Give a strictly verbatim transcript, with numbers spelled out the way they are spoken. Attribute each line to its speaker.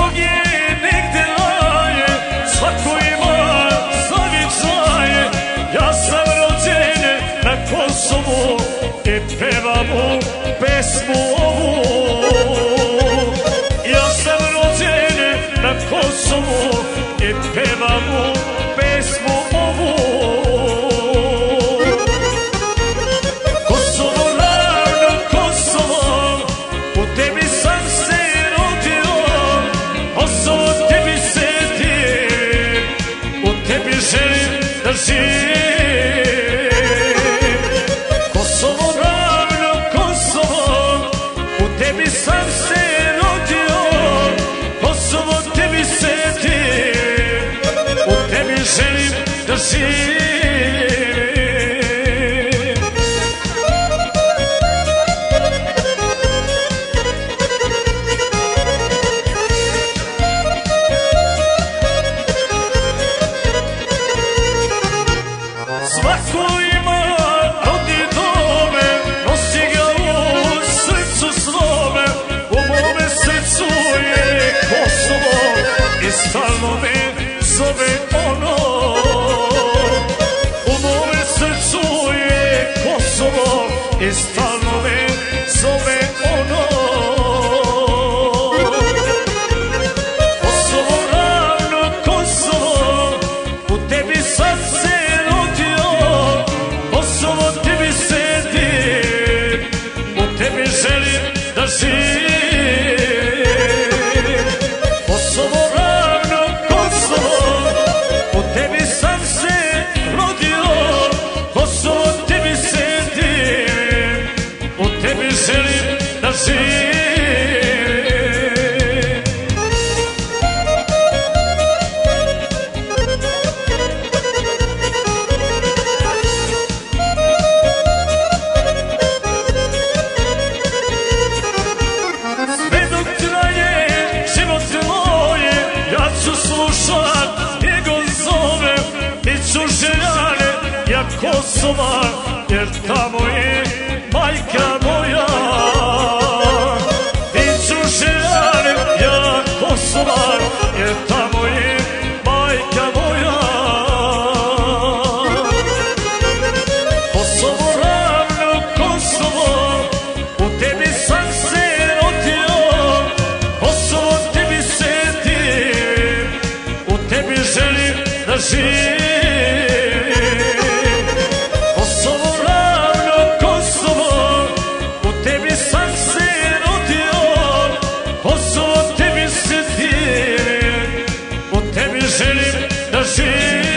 Speaker 1: svakog je negde laje, svako ima zavičaje. Ja sam rođen na Kosovu i pevam mu pesmu ovu. Ja sam rođen na Kosovu i pevam mu pesmu ovu. Kosovo, ravno Kosovo, u tebi sam se rodio. Kosovo, tebi sedim, u tebi želim da živim. Kosovo, ravno Kosovo, u tebi sam se rodio. Kosovo, tebi sedim, u tebi želim da živim. Svako ima rodni dome, nosi ga u srcu svome. U mome srcu je Kosovo i stalno me zove ono. U mome srcu je Kosovo i stalno me zove ono. Kosovo, ravno Kosovo, u tebi sam se rodio. Kosovo, tebi sedim, u tebi želim da živim. Kosovo, ravno Kosovo, u tebi sam se rodio. Kosovo, tebi sedim, u tebi želim da živim. Sve dok traje život moje, ja ću slušat njegov zove. Bit ću željan ja Kosova, jer tamo je majka moja. Bit ću željan ja Kosova, jer tamo je majka moja. Kosovo, ravno Kosovo, u tebi sam se rodio. Kosovo, tebi sedim, u tebi želim da živim. Kosovo, ravno Kosovo, u tebi sam se rodio. Kosovo, tebi sedim, u tebi želim da živim.